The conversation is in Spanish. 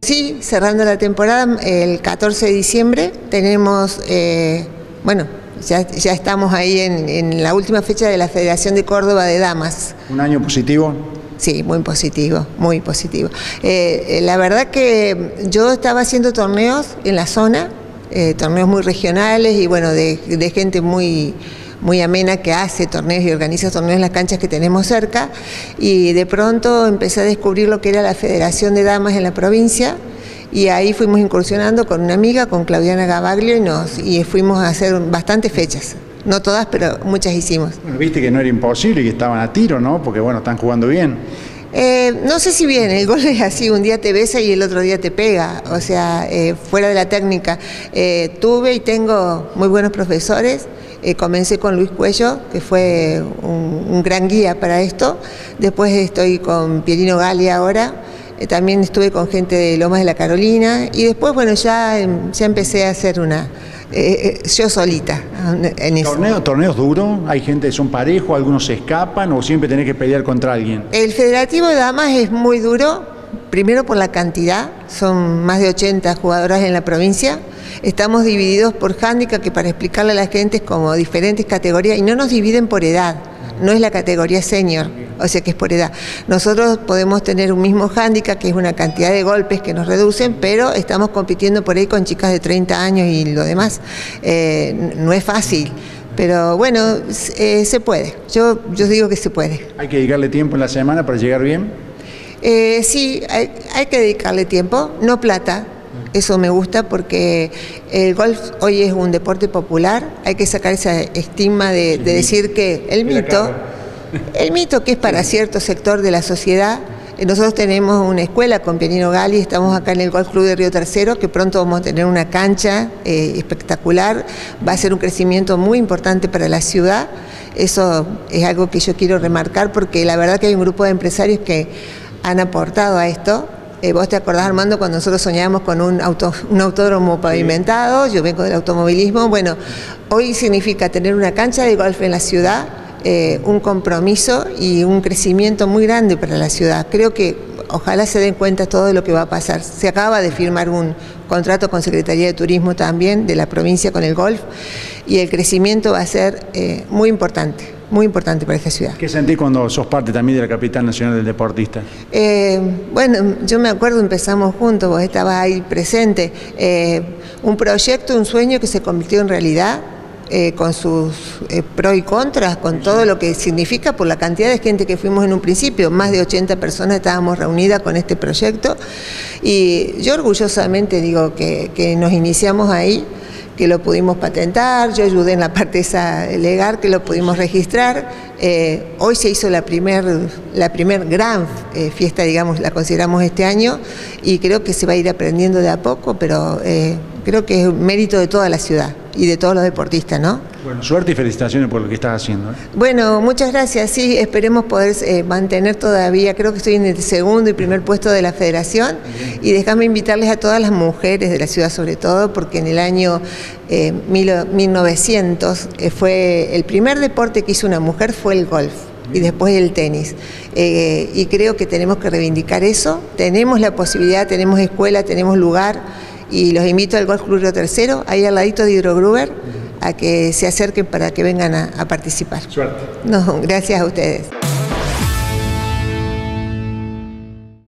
Sí, cerrando la temporada, el 14 de diciembre tenemos, bueno, ya estamos ahí en la última fecha de la Federación de Córdoba de Damas. ¿Un año positivo? Sí, muy positivo, muy positivo. La verdad que yo estaba haciendo torneos en la zona, torneos muy regionales y bueno, de gente muy amena que hace torneos y organiza torneos en las canchas que tenemos cerca, y de pronto empecé a descubrir lo que era la Federación de Damas en la provincia, y ahí fuimos incursionando con una amiga, con Claudiana Gavaglio, y fuimos a hacer bastantes fechas. No todas, pero muchas hicimos. Bueno, viste que no era imposible y que estaban a tiro, ¿no? Porque bueno, están jugando bien. No sé si bien, el gol es así, un día te besa y el otro día te pega, o sea, fuera de la técnica. Tuve y tengo muy buenos profesores. Comencé con Luis Cuello, que fue un gran guía para esto. Después estoy con Pierino Gali ahora. También estuve con gente de Lomas de la Carolina. Y después, bueno, ya empecé a hacer yo solita en eso. ¿Torneos duros? ¿Hay gente que son parejos, algunos se escapan o siempre tenés que pelear contra alguien? El Federativo de Damas es muy duro, primero por la cantidad, son más de 80 jugadoras en la provincia. Estamos divididos por hándicap, que para explicarle a la gente es como diferentes categorías, y no nos dividen por edad, no es la categoría senior, o sea que es por edad. Nosotros podemos tener un mismo hándicap, que es una cantidad de golpes que nos reducen, pero estamos compitiendo por ahí con chicas de 30 años y lo demás. No es fácil, pero bueno, se puede, yo digo que se puede. ¿Hay que dedicarle tiempo en la semana para llegar bien? Sí, hay que dedicarle tiempo, no plata. Eso me gusta porque el golf hoy es un deporte popular, hay que sacar esa estigma de decir que el mito que es para cierto sector de la sociedad. Nosotros tenemos una escuela con Pierino Gali, estamos acá en el Golf Club de Río Tercero, que pronto vamos a tener una cancha espectacular, va a ser un crecimiento muy importante para la ciudad. Eso es algo que yo quiero remarcar porque la verdad que hay un grupo de empresarios que han aportado a esto. Vos te acordás, Armando, cuando nosotros soñábamos con un autódromo pavimentado, yo vengo del automovilismo. Bueno, hoy significa tener una cancha de golf en la ciudad, un compromiso y un crecimiento muy grande para la ciudad. Creo que ojalá se den cuenta todo de lo que va a pasar. Se acaba de firmar un contrato con Secretaría de Turismo también de la provincia con el golf, y el crecimiento va a ser muy importante para esta ciudad. ¿Qué sentís cuando sos parte también de la capital nacional del deportista? Bueno, yo me acuerdo, empezamos juntos, vos estabas ahí presente, un proyecto, un sueño que se convirtió en realidad, con sus pros y contras, con todo lo que significa por la cantidad de gente que fuimos en un principio. Más de 80 personas estábamos reunidas con este proyecto, y yo orgullosamente digo que nos iniciamos ahí, que lo pudimos patentar, yo ayudé en la parte esa legal, que lo pudimos registrar. Hoy se hizo la primer gran fiesta, digamos, la consideramos este año, y creo que se va a ir aprendiendo de a poco, pero creo que es un mérito de toda la ciudad y de todos los deportistas, ¿no? Bueno, suerte y felicitaciones por lo que estás haciendo. Bueno, muchas gracias, sí, esperemos poder mantener todavía, creo que estoy en el segundo y primer puesto de la federación, y déjame invitarles a todas las mujeres de la ciudad sobre todo, porque en el año 1900 fue el primer deporte que hizo una mujer fue el golf, y después el tenis, y creo que tenemos que reivindicar eso. Tenemos la posibilidad, tenemos escuela, tenemos lugar, y los invito al Golf Club Río Tercero, ahí al ladito de Hidrogruber, a que se acerquen para que vengan a participar. Suerte. No, gracias a ustedes.